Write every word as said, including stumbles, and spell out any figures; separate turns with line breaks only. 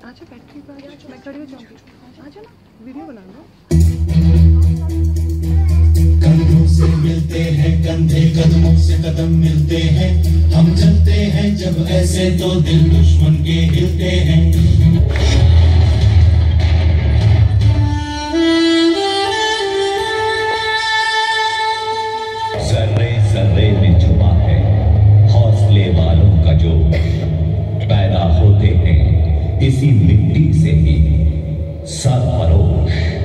आजा बैटरी पर आजा, मैं खड़ी हो जाऊंगी। आजा ना, वीडियो बना लो।
कंधों से मिलते हैं कंधे, कदमों से कदम मिलते हैं, हम चलते हैं जब ऐसे तो दिल दुश्मन के हिलते हैं।
सर्रे सर्रे में छुपा है हौसले वालों का जो पैदा होते हैं इसी मिट्टी से ही सरफरोश।